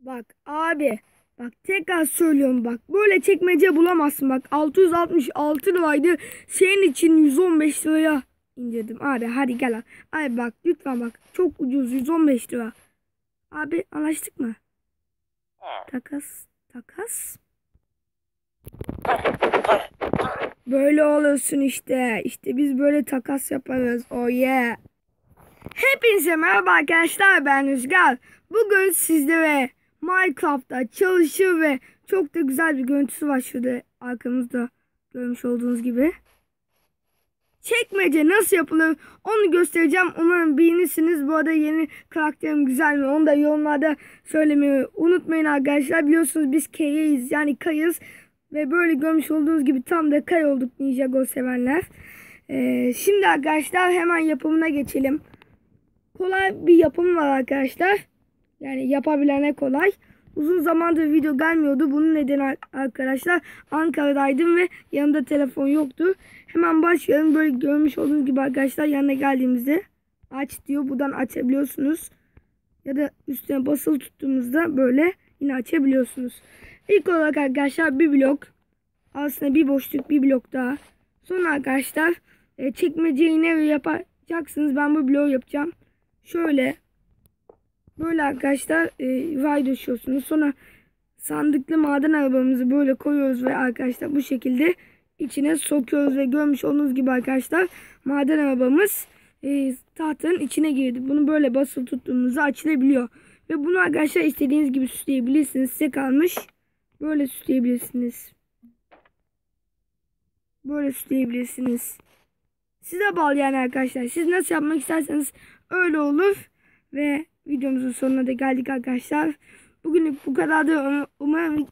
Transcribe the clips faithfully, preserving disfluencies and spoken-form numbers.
Bak abi. Bak tekrar söylüyorum bak. Böyle çekmece bulamazsın bak. altı yüz altmış altı liraydı. Senin için yüz on beş liraya indirdim. Abi hadi gel. Abi bak lütfen bak. Çok ucuz yüz on beş lira. Abi anlaştık mı? Takas. Takas. Böyle olursun işte. İşte biz böyle takas yaparız. Oh yeah. Hepinize merhaba arkadaşlar, ben Rüzgar. Bugün sizlere Minecraft'ta çalışır ve çok da güzel bir görüntüsü var şurada arkamızda görmüş olduğunuz gibi. Çekmece nasıl yapılır onu göstereceğim. Umarım beğenirsiniz. Bu arada yeni karakterim güzel mi onu da yorumlarda söylemeyi unutmayın arkadaşlar. Biliyorsunuz biz K'yiz, yani kayız. Ve böyle görmüş olduğunuz gibi tam da kay olduk Ninjago sevenler. Ee, şimdi arkadaşlar hemen yapımına geçelim. Kolay bir yapım var arkadaşlar. Yani yapabilene kolay. Uzun zamandır video gelmiyordu. Bunun nedeni arkadaşlar Ankara'daydım ve yanımda telefon yoktu. Hemen başlayalım. Böyle görmüş olduğunuz gibi arkadaşlar yanına geldiğimizde aç diyor. Buradan açabiliyorsunuz. Ya da üstüne basılı tuttuğumuzda böyle yine açabiliyorsunuz. İlk olarak arkadaşlar bir blok. Aslında bir boşluk, bir blok daha. Sonra arkadaşlar e, çekmeceyi ne yapacaksınız? Ben bu bloğu yapacağım. Şöyle böyle arkadaşlar e, ray döşüyorsunuz. Sonra sandıklı maden arabamızı böyle koyuyoruz ve arkadaşlar bu şekilde içine sokuyoruz ve görmüş olduğunuz gibi arkadaşlar maden arabamız e, tahtanın içine girdi. Bunu böyle basılı tuttuğumuzda açılabiliyor. Ve bunu arkadaşlar istediğiniz gibi süsleyebilirsiniz. Size kalmış. Böyle süsleyebilirsiniz. Böyle süsleyebilirsiniz. Size bağlı yani arkadaşlar. Siz nasıl yapmak isterseniz öyle olur. Ve videomuzun sonuna da geldik arkadaşlar. Bugünlük bu kadardı. Umarım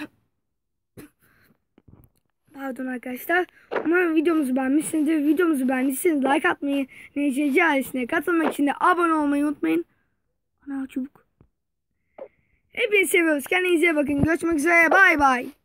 pardon arkadaşlar. Umarım videomuzu beğenmişsinizdir. Videomuzu beğendiyseniz like atmayı, N C C ailesine katılmak için de abone olmayı unutmayın. Ana çubuk. Hepinizi seviyoruz. Kendinize iyi bakın. Görüşmek üzere. Bay bay.